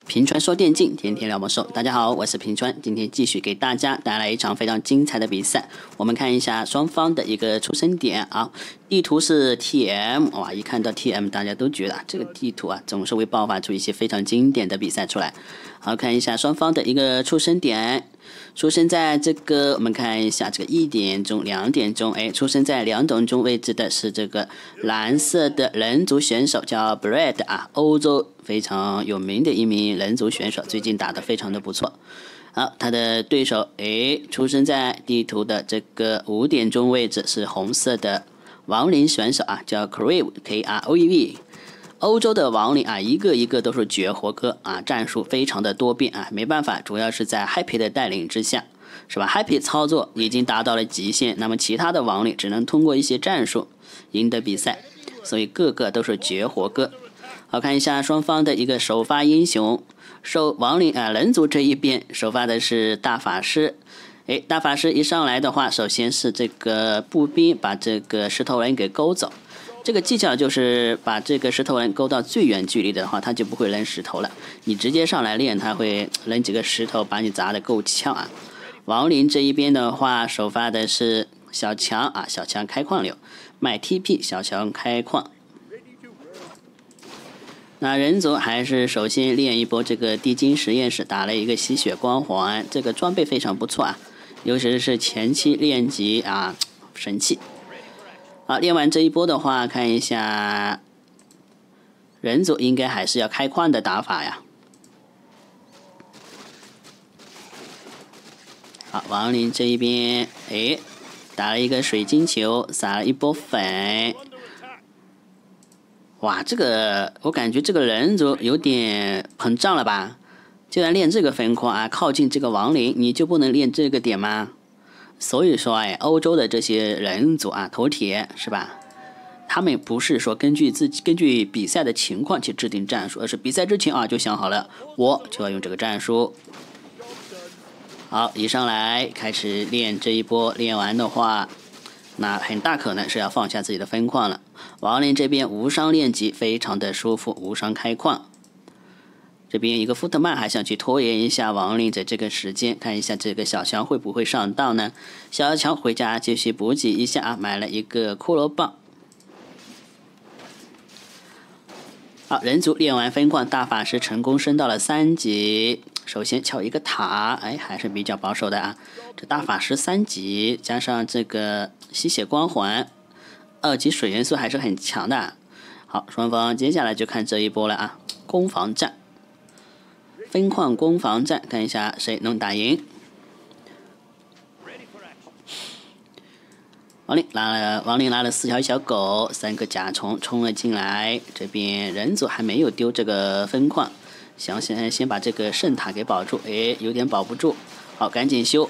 平川说电竞，天天聊魔兽。大家好，我是平川，今天继续给大家带来一场非常精彩的比赛。我们看一下双方的一个出生点啊，地图是 TM， 哇，一看到 TM， 大家都觉得这个地图啊，总是会爆发出一些非常经典的比赛出来。好，看一下双方的一个出生点。出生在这个，我们看一下这个1点钟、2点钟，出生在2点钟位置的是这个蓝色的人族选手，叫 Brad 啊，欧洲非常有名的一名人族选手，最近打得非常的不错。好，他的对手，出生在地图的这个5点钟位置是红色的亡灵选手啊，叫 Kroev K-R-O-E-V。欧洲的亡灵啊，一个一个都是绝活哥啊，战术非常的多变啊，没办法，主要是在 Happy 的带领之下，是吧 ？Happy 操作已经达到了极限，那么其他的亡灵只能通过一些战术赢得比赛，所以个个都是绝活哥。好，看一下双方的一个首发英雄，亡灵啊人族这一边首发的是大法师。大法师一上来的话，首先是这个步兵把这个石头人给勾走。这个技巧就是把这个石头人勾到最远距离的话，他就不会扔石头了。你直接上来练，他会扔几个石头把你砸得够呛啊。亡灵这一边的话，首发的是小强啊，小强开矿流，卖 TP， 小强开矿。那人族还是首先练一波这个地精实验室，打了一个吸血光环，这个装备非常不错啊，尤其是前期练级啊，神器。好，练完这一波的话，看一下人族应该还是要开矿的打法呀。好，亡灵这一边，打了一个水晶球，撒了一波粉。哇，这个我感觉这个人族有点膨胀了吧？既然练这个分矿啊，靠近这个亡灵，你就不能练这个点吗？所以说，欧洲的这些人族啊，头铁是吧？他们不是说根据比赛的情况去制定战术，而是比赛之前啊就想好了，我就要用这个战术。好，一上来开始练这一波，练完的话，那很大可能是要放下自己的分矿了。亡灵这边无伤练级，非常的舒服，无伤开矿。这边一个福特曼还想去拖延一下亡灵的这个时间，看一下这个小强会不会上当呢？小强回家继续补给一下啊，买了一个骷髅棒。好，人族练完分矿，大法师成功升到了3级。首先敲一个塔，还是比较保守的啊。这大法师3级加上这个吸血光环，2级水元素还是很强的。好，双方接下来就看这一波了啊，攻防战。分矿攻防战，看一下谁能打赢。亡灵拉了4条小狗，3个甲虫冲了进来。这边人族还没有丢这个分矿，想先把这个圣塔给保住，有点保不住。好，赶紧修。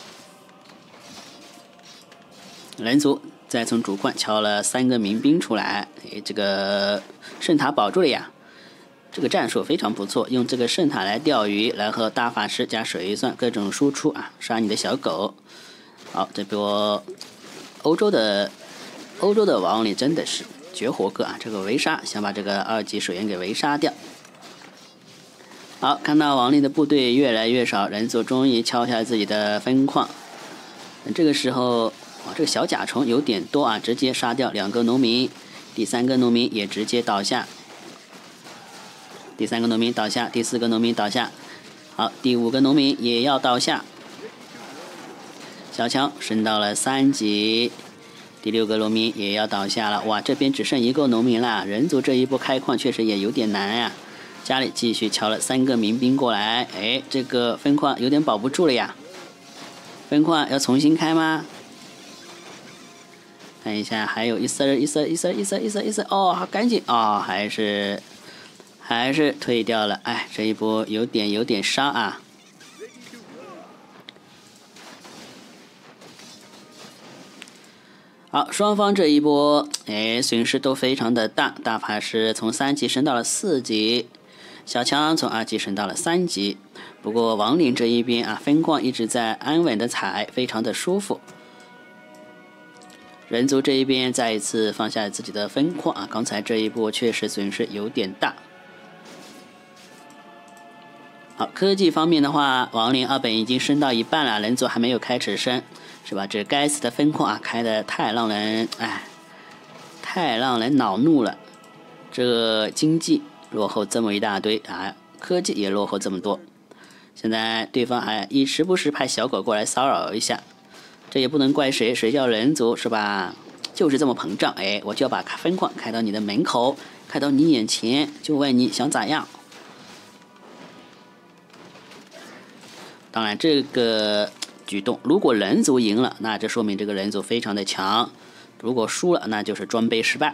人族再从主矿敲了3个民兵出来，这个圣塔保住了呀。这个战术非常不错，用这个圣塔来钓鱼，然后大法师加水一算各种输出啊，杀你的小狗。好，这波欧洲的亡灵真的是绝活哥啊！这个围杀想把这个2级水源给围杀掉。好，看到亡灵的部队越来越少，人族终于敲下自己的分矿。这个时候，哇，这个小甲虫有点多啊，直接杀掉2个农民，第3个农民也直接倒下。第3个农民倒下，第4个农民倒下，好，第5个农民也要倒下。小强升到了3级，第6个农民也要倒下了。哇，这边只剩1个农民了，人族这一波开矿确实也有点难呀。家里继续敲了3个民兵过来，这个分矿有点保不住了呀。分矿要重新开吗？看一下，还有一丝，哦，赶紧哦，还是退掉了，这一波有点伤啊。好，双方这一波，损失都非常的大。大法师从3级升到了4级，小强从2级升到了3级。不过亡灵这一边啊，分矿一直在安稳的踩，非常的舒服。人族这一边再一次放下自己的分矿啊，刚才这一波确实损失有点大。 好，科技方面的话，亡灵2本已经升到一半了，人族还没有开始升，是吧？这该死的分矿啊，开的太让人恼怒了。这经济落后这么一大堆啊，科技也落后这么多。现在对方还时不时派小狗过来骚扰一下，这也不能怪谁，谁叫人族是吧？就是这么膨胀，哎，我就要把分矿开到你的门口，开到你眼前，就问你想咋样？当然，这个举动，如果人族赢了，那这说明这个人族非常的强；如果输了，那就是装备失败。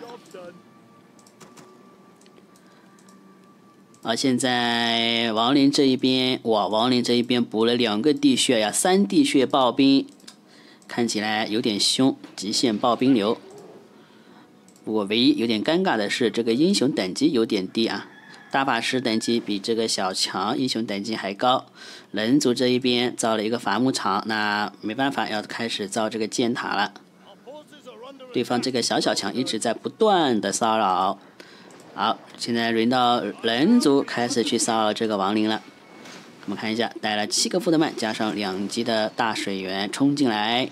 现在亡灵这一边，哇，亡灵这一边补了2个地穴呀，3地穴爆兵，看起来有点凶，极限爆兵流。不过唯一有点尴尬的是，这个英雄等级有点低啊。大法师等级比这个小强英雄等级还高，人族这一边造了一个伐木场，那没办法，要开始造这个箭塔了。对方这个小强一直在不断的骚扰。好，现在轮到人族开始去骚扰这个亡灵了。我们看一下，带了7个富德曼加上2级的大水源冲进来，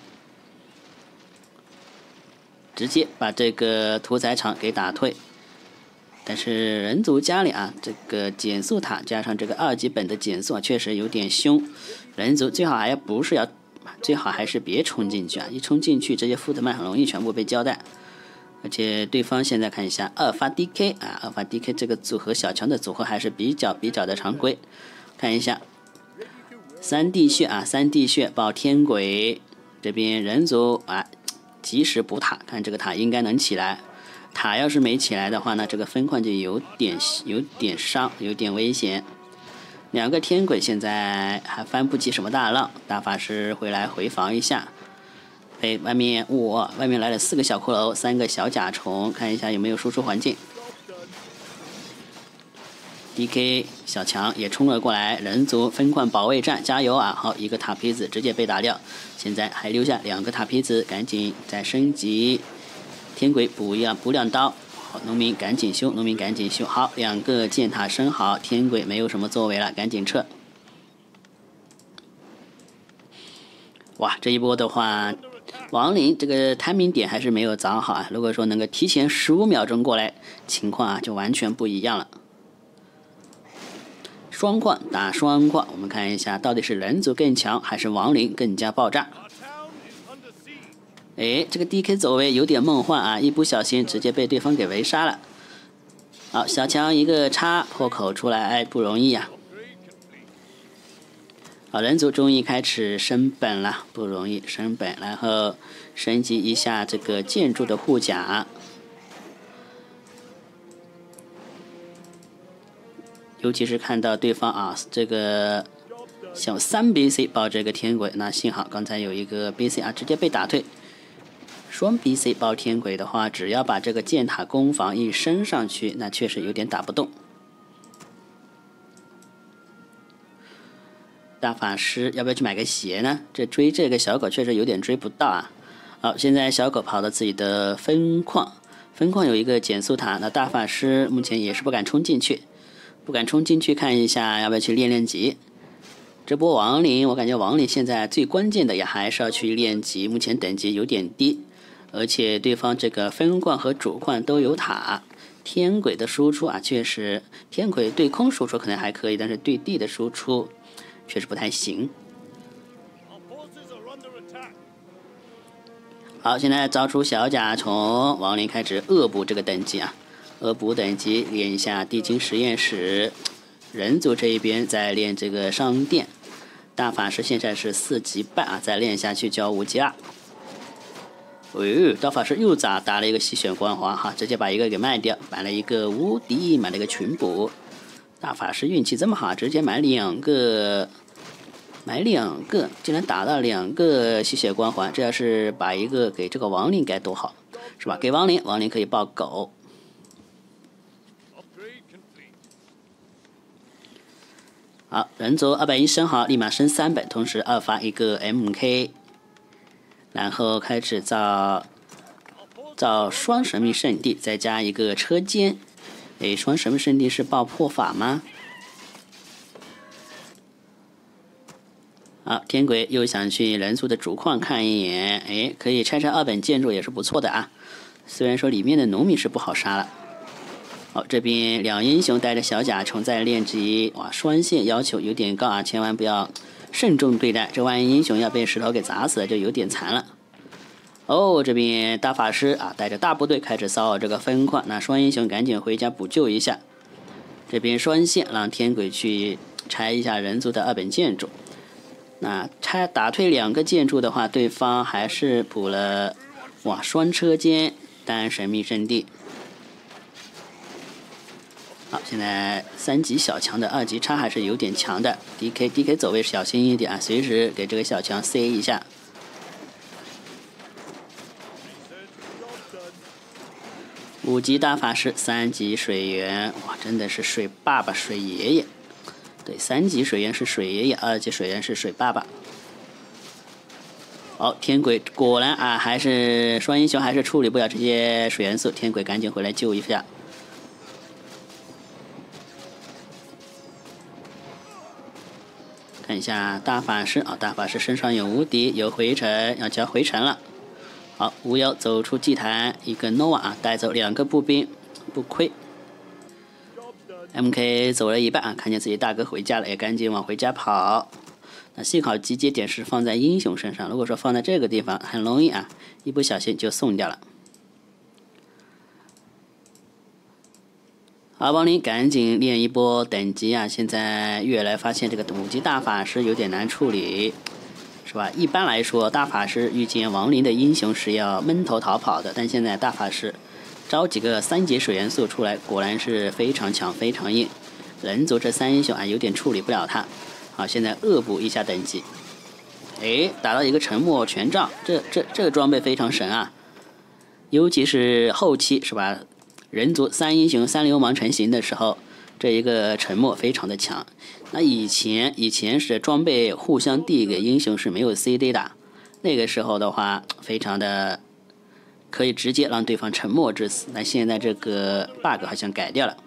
直接把这个屠宰场给打退。但是人族家里啊，这个减速塔加上这个2级本的减速啊，确实有点凶。人族最好还是别冲进去啊！一冲进去，这些富德曼很容易全部被交代。而且对方现在看一下2发 DK 啊，2发 DK 这个组合，小强的组合还是比较的常规。看一下3地穴啊，3地穴爆天鬼，这边人族啊及时补塔，看这个塔应该能起来。塔要是没起来的话呢，这个分矿就有点伤，有点危险。2个天鬼现在还翻不起什么大浪，大法师回来回防一下。外面来了4个小骷髅，3个小甲虫，看一下有没有输出环境。DK 小强也冲了过来，人族分矿保卫战，加油啊！好，一个塔皮子直接被打掉，现在还留下2个塔皮子，赶紧再升级。天鬼补2刀，好，农民赶紧修，好，2个箭塔升好，天鬼没有什么作为了，赶紧撤。哇，这一波的话，亡灵这个 timing 点还是没有掌好啊！如果说能够提前15秒钟过来，情况啊就完全不一样了。双矿打双矿，我们看一下到底是人族更强还是亡灵更加爆炸。哎，这个 DK 走位有点梦幻啊，一不小心直接被对方给围杀了。好，小强一个插破口出来，哎，不容易啊。好，人族终于开始升本了，不容易升本，然后升级一下这个建筑的护甲。尤其是看到对方啊，这个像3 BC 爆这个天鬼，那幸好刚才有一个 BC 啊，直接被打退。双 BC 爆天鬼的话，只要把这个箭塔攻防一升上去，那确实有点打不动。大法师要不要去买个鞋呢？这追这个小狗确实有点追不到啊。好，现在小狗跑到自己的分矿有一个减速塔，那大法师目前也是不敢冲进去，看一下要不要去练级。这波亡灵，我感觉亡灵现在最关键的也还是要去练级，目前等级有点低，而且对方这个分矿和主矿都有塔。天鬼的输出啊，确实天鬼对空输出可能还可以，但是对地的输出确实不太行。好，现在招出小甲虫，亡灵开始恶补这个等级啊，恶补等级练一下地精实验室。人族这一边在练这个商店，大法师现在是4级半啊，再练下去就要5级了。大法师又打了一个吸血光环哈，直接把一个给卖掉，买了一个无敌，买了一个群补。大法师运气这么好，直接买2个，竟然打到2个吸血光环，这要是把一个给这个亡灵该多好，是吧？给亡灵可以抱狗。好，人族210升好，立马升3本，同时2发一个 MK， 然后开始造双神秘圣地，再加一个车间。双神秘圣地是爆破法吗？ 好，天鬼又想去人族的主矿看一眼，哎，可以拆2本建筑也是不错的啊。虽然说里面的农民是不好杀了。好，这边两英雄带着小甲虫在练级，哇，双线要求有点高啊，千万不要慎重对待，这万一英雄要被石头给砸死了，就有点惨了。哦，这边大法师啊，带着大部队开始骚扰这个分矿，那双英雄赶紧回家补救一下。这边双线让天鬼去拆一下人族的2本建筑。那打退2个建筑的话，对方还是补了哇双车间单神秘圣地。好，现在3级小强的2级差还是有点强的。DK 走位小心一点啊，随时给这个小强塞一下。5级大法师，3级水源，哇，真的是水爸爸、水爷爷。对，3级水源是水爷爷，2级水源是水爸爸。好，天鬼果然啊，还是双英雄还是处理不了这些水元素，天鬼赶紧回来救一下。看一下大法师啊，大法师身上有无敌，有回城，要交回城了。好，巫妖走出祭坛，一个 Nova 啊，带走2个步兵，不亏。MK 走了一半啊，看见自己大哥回家了，也赶紧往回家跑。那幸好集结点是放在英雄身上，如果说放在这个地方，很容易啊，一不小心就送掉了。好，亡灵赶紧练一波等级啊！现在越来发现这个5级大法师有点难处理，是吧？一般来说，大法师遇见亡灵的英雄是要闷头逃跑的，但现在大法师招几个3级水元素出来，果然是非常强、非常硬。人族这3英雄啊，有点处理不了他。好，现在恶补一下等级。哎，打到一个沉默权杖，这个装备非常神啊！尤其是后期，是吧？人族3英雄3流氓成型的时候，这一个沉默非常的强。那以前是装备互相递给英雄是没有 CD 的，那个时候的话，非常的可以直接让对方沉默致死。那现在这个 bug 好像改掉了。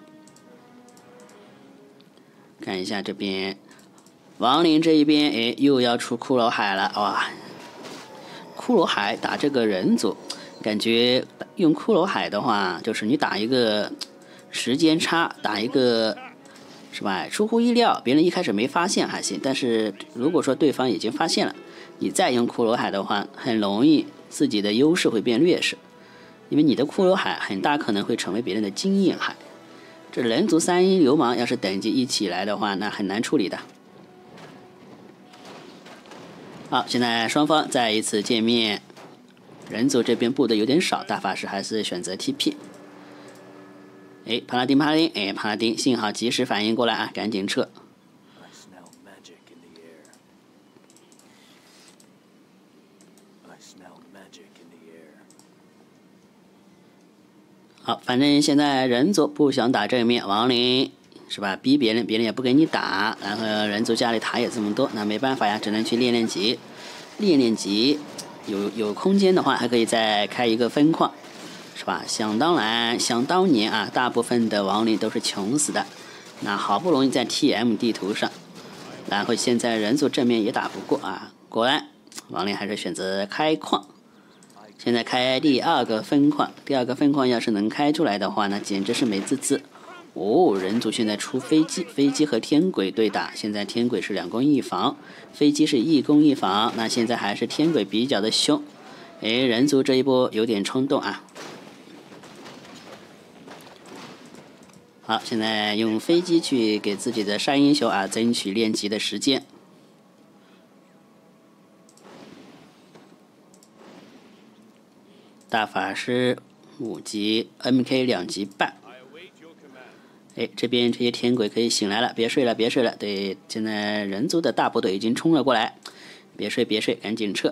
看一下这边，亡灵这一边，哎，又要出骷髅海了，哇！骷髅海打这个人族。感觉用骷髅海的话，就是你打一个时间差，打一个是吧？出乎意料，别人一开始没发现还行，但是如果说对方已经发现了，你再用骷髅海的话，很容易自己的优势会变劣势，因为你的骷髅海很大可能会成为别人的经验海。这人族3流氓要是等级一起来的话，那很难处理的。好，现在双方再一次见面。人族这边布的有点少，大法师还是选择 TP。哎，帕拉丁，哎，帕拉丁，幸好及时反应过来啊，赶紧撤。好，反正现在人族不想打正面，亡灵是吧？逼别人，别人也不给你打，然后人族家里塔也这么多，那没办法呀，只能去练级，练级。有空间的话，还可以再开一个分矿，是吧？想当年啊，大部分的亡灵都是穷死的，那好不容易在 TM 地图上，然后现在人族正面也打不过啊，果然亡灵还是选择开矿。现在开第2个分矿，第2个分矿要是能开出来的话，那简直是美滋滋。哦，人族现在出飞机，飞机和天鬼对打，现在天鬼是2攻1防，飞机是1攻1防，那现在还是天鬼比较的凶。哎，人族这一波有点冲动啊。好，现在用飞机去给自己的3英雄啊争取练级的时间。大法师5级 ，MK 2级半。哎，这边这些天鬼可以醒来了，别睡了，别睡了。对，现在人族的大部队已经冲了过来，别睡，别睡，赶紧撤。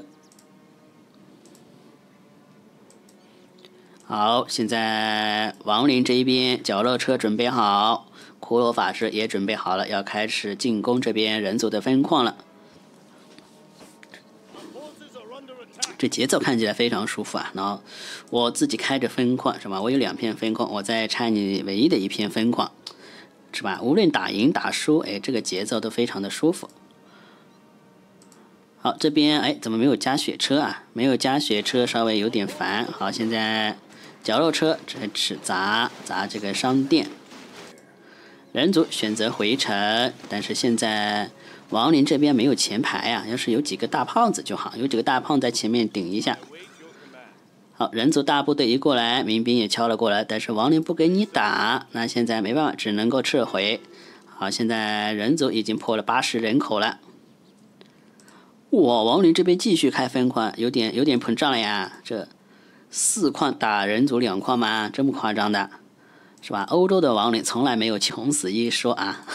好，现在亡灵这一边绞肉车准备好，骷髅法师也准备好了，要开始进攻这边人族的分矿了。这节奏看起来非常舒服啊！然后我自己开着分矿是吧？我有2片分矿，我再拆你唯一的1片分矿，是吧？无论打赢打输，哎，这个节奏都非常的舒服。 好，这边哎怎么没有加血车啊？没有加血车稍微有点烦。好，现在绞肉车只砸这个商店。人族选择回城，但是现在亡灵这边没有前排啊，要是有几个大胖子就好，有几个大胖在前面顶一下。好，人族大部队一过来，民兵也敲了过来，但是亡灵不给你打，那现在没办法，只能够撤回。好，现在人族已经破了80人口了。哇，亡灵这边继续开分矿，有点膨胀了呀！这4矿打人族2矿吗？这么夸张的，是吧？欧洲的亡灵从来没有穷死一说啊！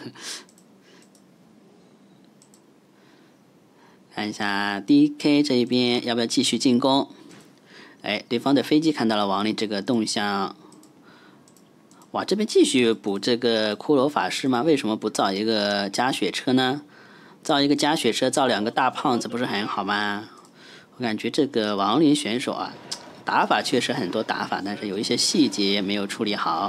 看一下 DK 这边要不要继续进攻？哎，对方的飞机看到了亡灵这个动向。哇，这边继续补这个骷髅法师吗？为什么不造一个加血车呢？造一个加血车，造2个大胖子不是很好吗？我感觉这个亡灵选手啊，打法确实很多打法，但是有一些细节没有处理好。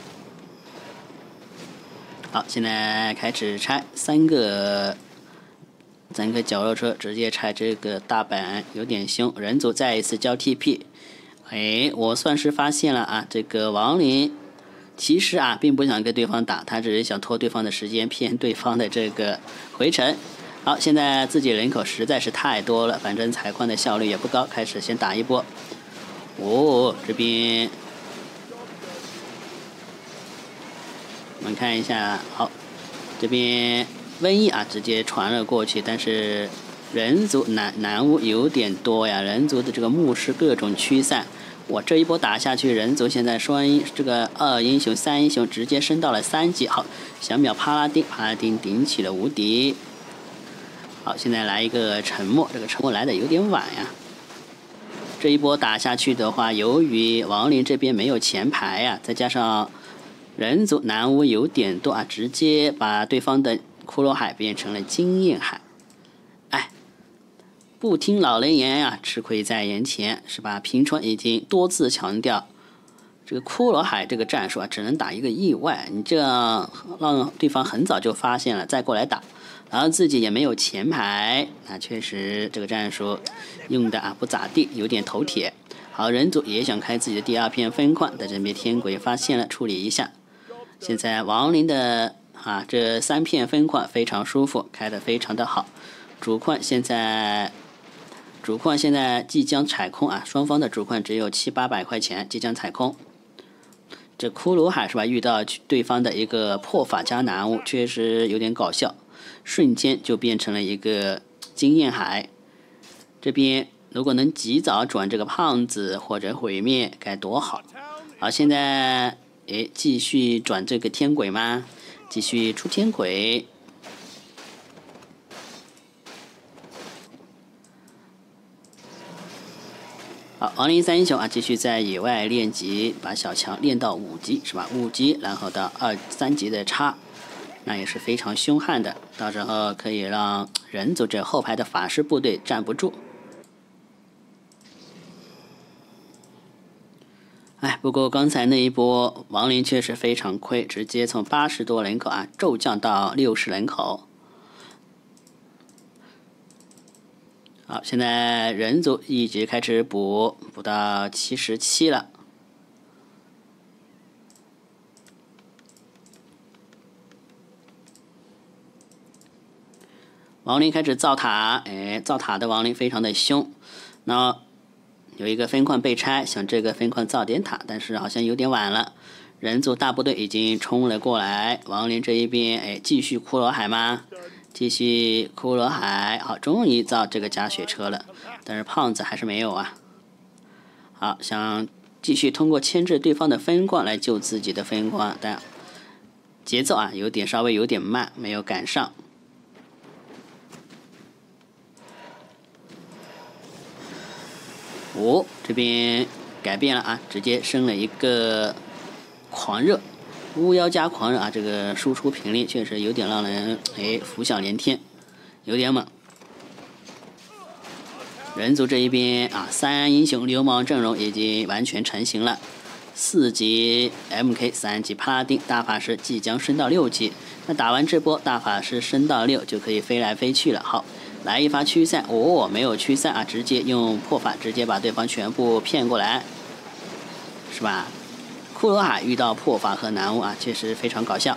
好，现在开始拆3个绞肉车，直接拆这个大板，有点凶。人族再一次交 TP， 哎，我算是发现了啊，这个亡灵其实啊，并不想跟对方打，他只是想拖对方的时间，骗对方的这个回城。好，现在自己人口实在是太多了，反正采矿的效率也不高，开始先打一波。哦，这边我们看一下，好，这边瘟疫啊直接传了过去，但是人族南巫有点多呀，人族的这个牧师各种驱散。我这一波打下去，人族现在这个2英雄3英雄直接升到了3级。好，想秒帕拉丁顶起了无敌。好，现在来一个沉默，这个沉默来的有点晚呀。这一波打下去的话，由于亡灵这边没有前排呀，再加上人族南巫有点多啊，直接把对方的骷髅海变成了经验海。哎。不听老人言呀，吃亏在眼前，是吧？平川已经多次强调，这个骷髅海这个战术啊，只能打一个意外。你这样让对方很早就发现了，再过来打，然后自己也没有前排，那确实这个战术用的啊不咋地，有点头铁。好，人族也想开自己的第2片分矿，在这边天鬼发现了，处理一下。现在亡灵的这3片分矿非常舒服，开得非常的好。主矿现在即将采空啊，双方的主矿只有700-800块钱，即将采空。这骷髅海是吧？遇到对方的一个破法加南巫，确实有点搞笑，瞬间就变成了一个经验海。这边如果能及早转这个胖子或者毁灭，该多好！好，现在继续转这个天鬼吗？继续出天鬼。好，亡灵3英雄啊，继续在野外练级，把小强练到5级是吧？5级，然后到3级的叉，那也是非常凶悍的。到时候可以让人族这后排的法师部队站不住。哎，不过刚才那一波亡灵确实非常亏，直接从80多人口啊骤降到60人口。好，现在人族一直开始补到77了。亡灵开始造塔，造塔的亡灵非常的凶。那有一个分矿被拆，想这个分矿造点塔，但是好像有点晚了。人族大部队已经冲了过来，亡灵这一边，继续骷髅海吗？继续骷髅海，好，终于造这个加血车了，但是胖子还是没有啊。好，想继续通过牵制对方的分矿来救自己的分矿，但节奏啊稍微有点慢，没有赶上。这边改变了啊，直接升了一个狂热。巫妖加狂热啊，这个输出频率确实有点让人浮想联天，有点猛。人族这一边啊，3英雄流氓阵容已经完全成型了，4级 MK， 3级帕拉丁，大法师即将升到6级。那打完这波，大法师升到6就可以飞来飞去了。好， 来一发驱散，哦，没有驱散啊，直接用破法直接把对方全部骗过来，是吧？骷髅海遇到破法和南巫啊，确实非常搞笑。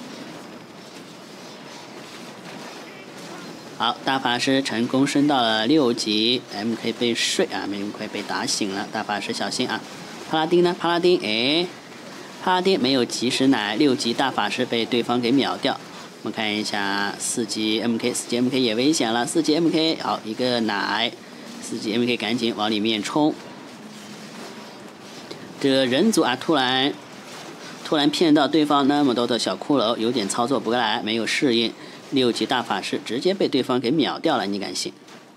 好，大法师成功升到了6级 ，MK 被睡啊，MK 被打醒了，大法师小心啊！帕拉丁呢？帕拉丁，哎，帕拉丁没有及时奶，6级大法师被对方给秒掉。我们看一下4级 MK，4级 MK 也危险了，4级 MK 好一个奶，4级 MK 赶紧往里面冲。这个人族啊，突然骗到对方那么多的小骷髅，有点操作不过来，没有适应。6级大法师直接被对方给秒掉了，你敢信？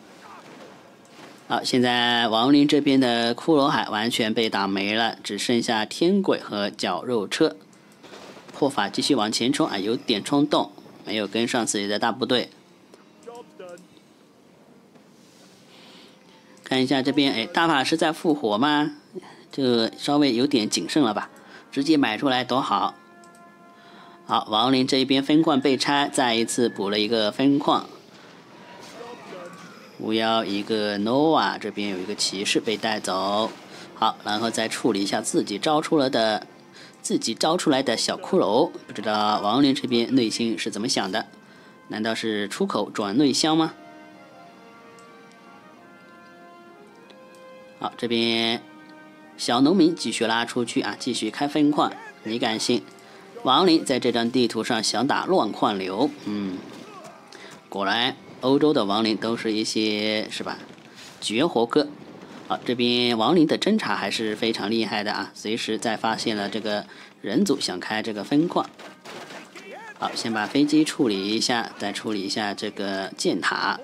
好，现在亡灵这边的骷髅海完全被打没了，只剩下天鬼和绞肉车。破法继续往前冲啊，有点冲动，没有跟上自己的大部队。看一下这边，哎，大法师在复活吗？这稍微有点谨慎了吧？直接买出来多好。好，亡灵这一边分矿被拆，再一次补了一个分矿。巫妖一个 Nova， 这边有一个骑士被带走。好，然后再处理一下自己招出来的小骷髅。不知道亡灵这边内心是怎么想的？难道是出口转内销吗？好，这边小农民继续拉出去啊，继续开分矿。你敢信？亡灵在这张地图上想打乱矿流，果然欧洲的亡灵都是一些是吧绝活哥。好，这边亡灵的侦查还是非常厉害的啊，随时在发现了这个人族想开这个分矿。好，先把飞机处理一下，再处理一下这个箭塔。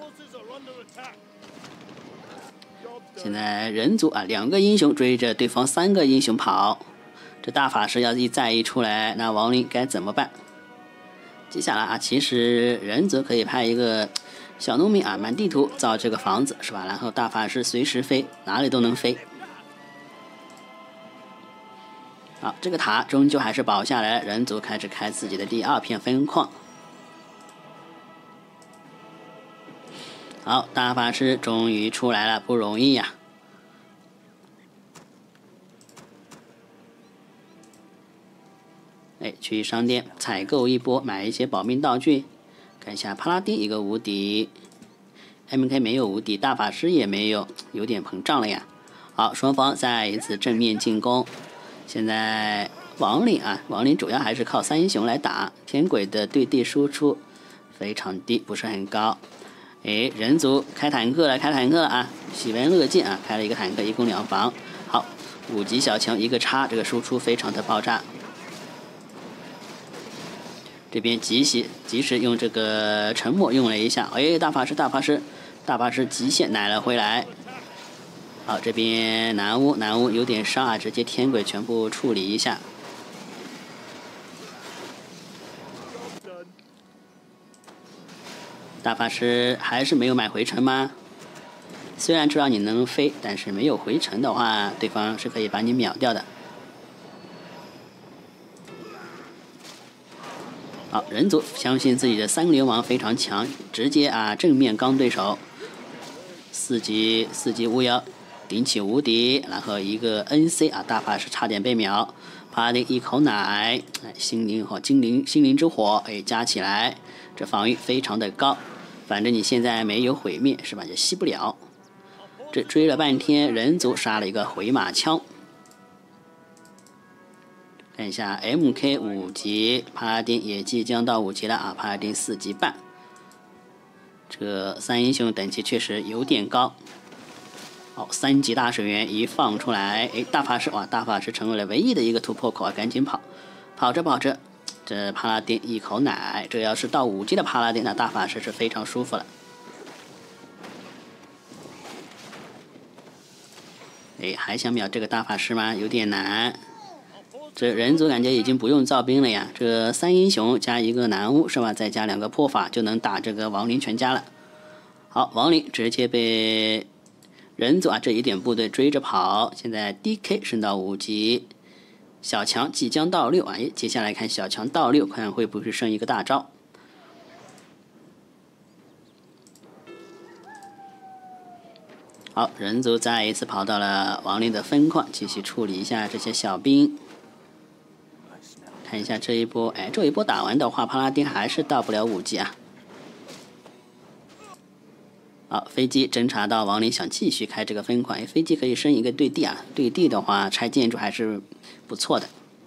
现在人族啊，2个英雄追着对方3个英雄跑。这大法师要再一出来，那亡灵该怎么办？接下来啊，其实人族可以派一个小农民啊，满地图造这个房子是吧？然后大法师随时飞，哪里都能飞。好，这个塔终究还是保下来了，人族开始开自己的第2片分矿。好，大法师终于出来了，不容易呀。哎，去商店采购一波，买一些保命道具。看一下帕拉丁一个无敌 ，MK 没有无敌，大法师也没有，有点膨胀了呀。好，双方再一次正面进攻。现在亡灵啊，亡灵主要还是靠3英雄来打，天鬼的对地输出非常低，不是很高。哎，人族开坦克了，开坦克了啊！喜闻乐见啊，开了一个坦克，1攻2防。好，5级小强一个叉，这个输出非常的爆炸。这边及时用这个沉默用了一下，哎，大法师极限奶了回来。好，这边南巫有点伤啊，直接天鬼全部处理一下。大法师还是没有买回城吗？虽然知道你能飞，但是没有回城的话，对方是可以把你秒掉的。好，人族相信自己的3流氓非常强，直接啊正面刚对手。4级巫妖顶起无敌，然后一个 NC 啊，大法师差点被秒。帕拉丁一口奶，心灵之火，哎，加起来，这防御非常的高。反正你现在没有毁灭是吧？也吸不了。这追了半天，人族杀了一个回马枪。看一下 MK 5级，帕拉丁也即将到5级了啊，帕拉丁4级半。这3英雄等级确实有点高。好，3级大水源一放出来，哎，大法师哇，大法师成为了唯一的一个突破口啊，赶紧跑，跑着，这帕拉丁一口奶，这要是到5级的帕拉丁，那大法师是非常舒服了。哎，还想秒这个大法师吗？有点难。这人族感觉已经不用造兵了呀，这3英雄加一个南巫是吧？再加2个破法就能打这个亡灵全家了。好，亡灵直接被人族啊这一点部队追着跑，现在 DK 升到5级，小强即将到6啊！接下来看小强到6，看会不会升一个大招。 好，人族再一次跑到了亡灵的分矿，继续处理一下这些小兵。看一下这一波，哎，这一波打完的话，帕拉丁还是到不了5级啊。好，飞机侦察到亡灵，想继续开这个分矿，飞机可以升一个对地啊，对地的话拆建筑还是不错的。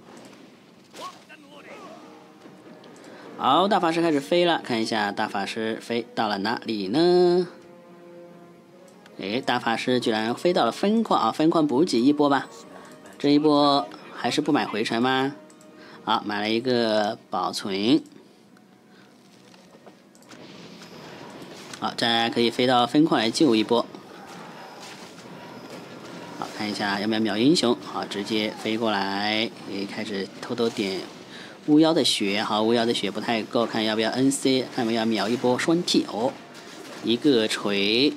好，大法师开始飞了，看一下大法师飞到了哪里呢？哎，大法师居然飞到了分矿啊！分矿补给一波吧，这一波还是不买回城吗？好，买了一个保存。好，再可以飞到分矿来救一波。好，看一下要不要秒英雄。好，直接飞过来，也开始偷偷点巫妖的血。好，巫妖的血不太够，看要不要 NC， 看要不要秒一波双 T 哦，一个锤。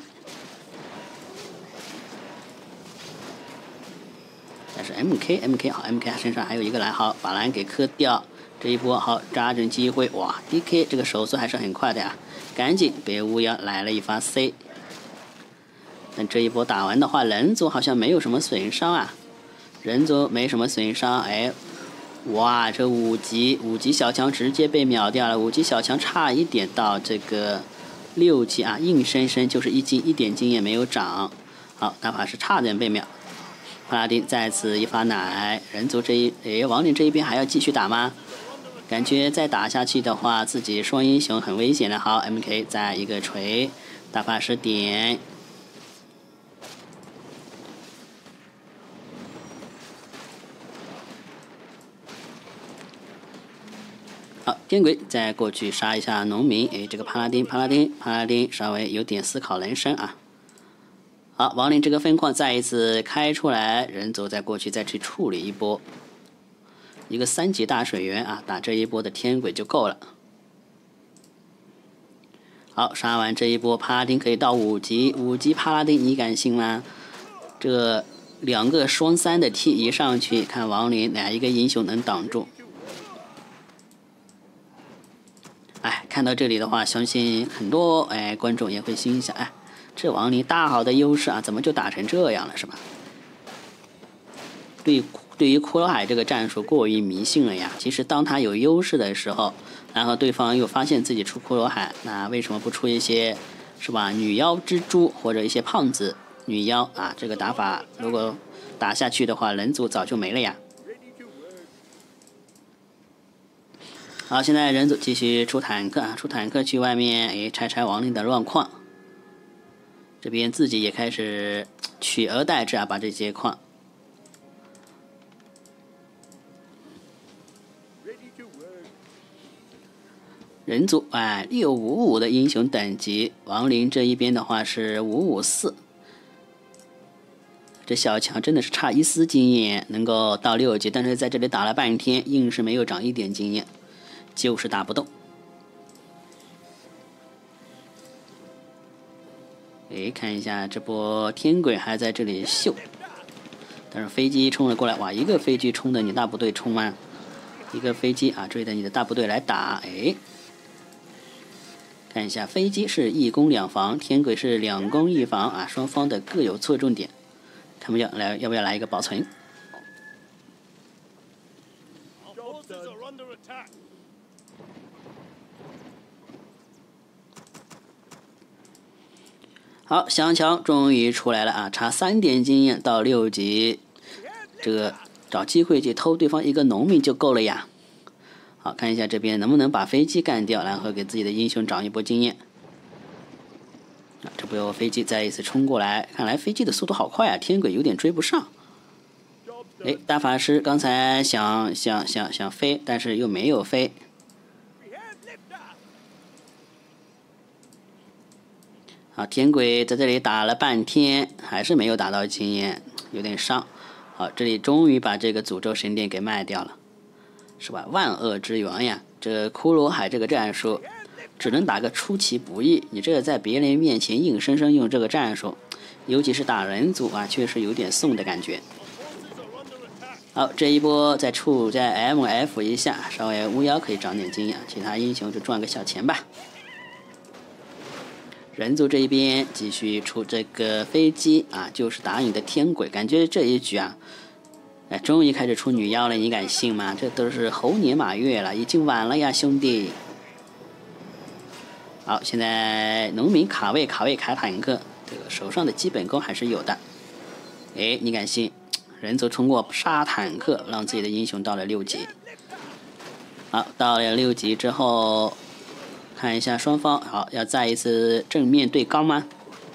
但是 MK 好 ，MK 身上还有一个蓝，好，把蓝给磕掉。这一波好，抓准机会，哇 ，DK 这个手速还是很快的呀，赶紧被巫妖来了一发 C。但这一波打完的话，人族好像没有什么损伤啊，人族没什么损伤，哎，哇，这5级小强直接被秒掉了，5级小强差一点到这个6级啊，硬生生就是一点经验没有涨。好，大法师差点被秒。帕拉丁再次一发奶，人族亡灵这一边还要继续打吗？感觉再打下去的话，自己双英雄很危险的。好 ，MK 再一个锤，大法师点。好，天鬼再过去杀一下农民。哎，这个帕拉丁稍微有点思考人生啊。好，亡灵这个分矿再一次开出来，人族再过去再去处理一波，一个3级大水源啊，打这一波的天鬼就够了。好，杀完这一波，帕拉丁可以到5级帕拉丁，你敢信吗？这2个双3的 T 一上去，看亡灵哪一个英雄能挡住？哎，看到这里的话，相信很多观众也会心想，哎。这亡灵大好的优势啊，怎么就打成这样了，是吧？对于骷髅海这个战术过于迷信了呀。其实当他有优势的时候，然后对方又发现自己出骷髅海，那为什么不出一些，是吧？女妖蜘蛛或者一些胖子女妖啊？这个打法如果打下去的话，人族早就没了呀。好，现在人族继续出坦克啊，出坦克去外面拆亡灵的乱矿。这边自己也开始取而代之啊，把这些矿。人族655的英雄等级，亡灵这一边的话是554。这小强真的是差一丝经验能够到6级，但是在这里打了半天，硬是没有长一点经验，就是打不动。哎，看一下这波天鬼还在这里秀，但是飞机冲了过来，哇，一个飞机冲的你大部队冲吗？一个飞机啊追着你的大部队来打，哎，看一下飞机是1攻2防，天鬼是2攻1防啊，双方的各有侧重点，看不要不要来一个保存？好，降强终于出来了啊！差3点经验到6级，这个找机会去偷对方一个农民就够了呀。好，看一下这边能不能把飞机干掉，然后给自己的英雄涨一波经验。这波飞机再一次冲过来，看来飞机的速度好快啊，天鬼有点追不上。哎，大法师刚才想飞，但是又没有飞。好，天鬼在这里打了半天，还是没有打到经验，有点伤。好，这里终于把这个诅咒神殿给卖掉了，是吧？万恶之源呀！这骷髅海这个战术，只能打个出其不意。你这个在别人面前硬生生用这个战术，尤其是打人族啊，确实有点送的感觉。好，这一波再MF 一下，稍微巫妖可以涨点经验，其他英雄就赚个小钱吧。 人族这一边继续出这个飞机啊，就是打你的天鬼，感觉这一局啊，哎，终于开始出女妖了，你敢信吗？这都是猴年马月了，已经晚了呀，兄弟。好，现在农民卡位开坦克，这个手上的基本功还是有的。哎，你敢信？人族通过杀坦克让自己的英雄到了6级。好，到了6级之后，看一下双方，好，要再一次正面对刚吗？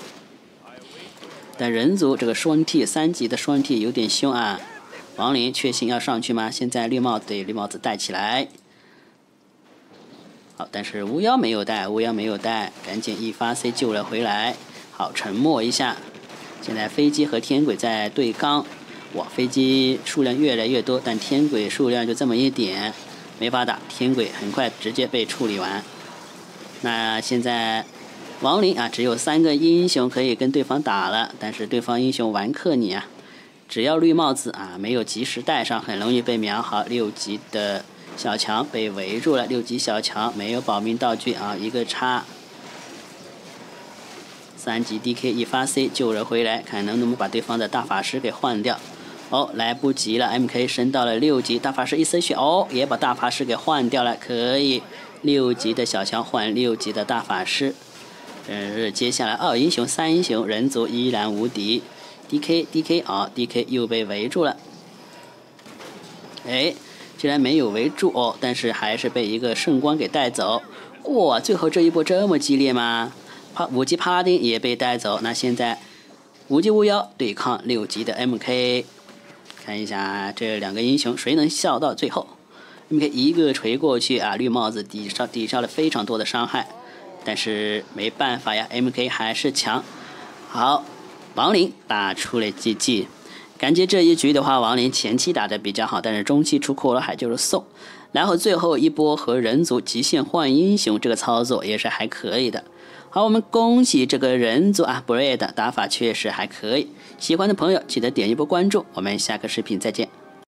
但人族这个双 T 3级的双 T 有点凶啊。亡灵确信要上去吗？现在绿帽子戴起来。好，但是巫妖没有带，赶紧一发 C 救了回来。好，沉默一下。现在飞机和天鬼在对刚，哇，飞机数量越来越多，但天鬼数量就这么一点，没法打。天鬼很快直接被处理完。那现在亡灵啊，只有3个英雄可以跟对方打了，但是对方英雄完克你啊，只要绿帽子啊没有及时戴上，很容易被秒。好，6级的小强被围住了，6级小强没有保命道具啊，一个叉。3级 DK 一发 C 救了回来，看能不能把对方的大法师给换掉。哦，来不及了 ，MK 升到了6级，大法师一丝血，哦，也把大法师给换掉了，可以。6级的小强换6级的大法师。接下来2英雄3英雄，人族依然无敌。DK 啊 ，DK 又被围住了。哎，居然没有围住哦，但是还是被一个圣光给带走。哇，最后这一波这么激烈吗？5级帕拉丁也被带走。那现在5级巫妖对抗6级的 MK， 看一下这2个英雄谁能笑到最后。MK 一个锤过去啊，绿帽子抵消了非常多的伤害，但是没办法呀 ，MK 还是强。好，亡灵打出了 GG。感觉这一局的话，亡灵前期打得比较好，但是中期出骷髅海就是送，然后最后一波和人族极限换英雄这个操作也是还可以的。好，我们恭喜这个人族啊 ，Bread 打法确实还可以。喜欢的朋友记得点一波关注，我们下个视频再见。